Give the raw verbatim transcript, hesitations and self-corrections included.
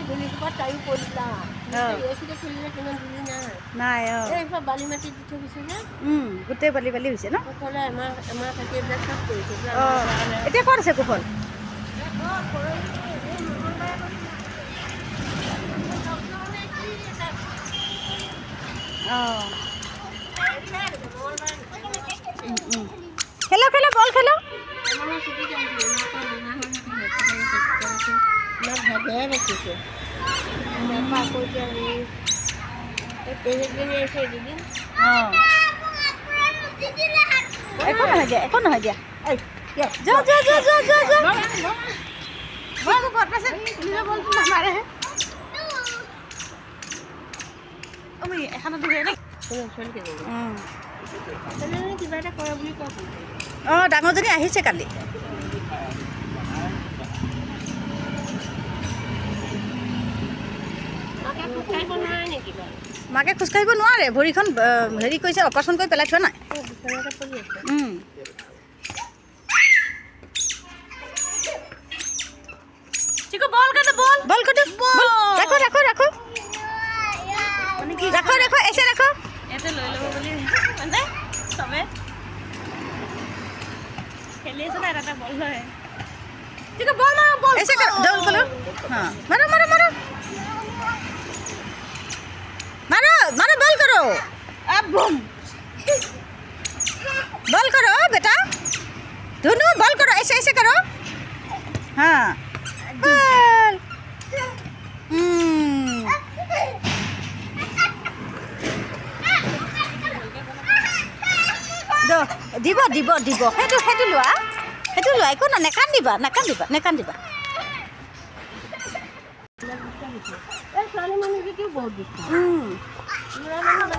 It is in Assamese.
ধূলিসোপা তাইও পৰিলা এচিতে খেলিলে কিমান ধূলি নাই নাই অঁ এইবিলাক বালি মাটি দি থৈ দিছে যে গোটেই বালি বালি হৈছে ন কুশলে এমাহ এমাহ থাকি এইবিলাক চব কৰিছে অঁ এতিয়া ক'ত আছে কুশল অঁ খেলো খেলো বল খেলো ভাগে ৰাখিছে আকৌ এতিয়া পেহীজনী আহিছে এদিন অঁ একো নহয় দিয়া একো নহয় দিয়া যোৱা যোৱা যোৱা যোৱা যোৱা যোৱা মই আকৌ ঘৰত পাইছে নিজৰ বলটো নামাৰেহে অমি এখনত দিবি নে কিবা এটা কৰে বুলি কোৱা অঁ ডাঙৰজনী আহিছে কালি মাকে খোজকাঢ়িব নোৱাৰে ভৰিখন হেৰি কৰিছে অপাৰেশ্যন কৰি পেলাই থোৱা নাই বল কাটো ৰাখো ৰাখো ৰাখো ৰাখো ৰাখো এছে ৰাখো ইয়াতে লৈ ল'ব বুলি মানে চবে খেলি আছে না এটা বল লয় ঠিক বল মাৰো বল এছে দৌল বলো হ্যাঁ মারো মারো মারো मारो मारो बॉल करो अब बूम बॉल करो बेटा दोनों बॉल करो ऐसे ऐसे करो हाँ बॉल हम्म दो दिबो दिबो दिबो हेतु हेतु लोआ हेतु लोआ एको ना नेकान दिबा नेकान दिबा नेकान दिबा ছোৱালী মানুহকেইটাও বহুত দুখ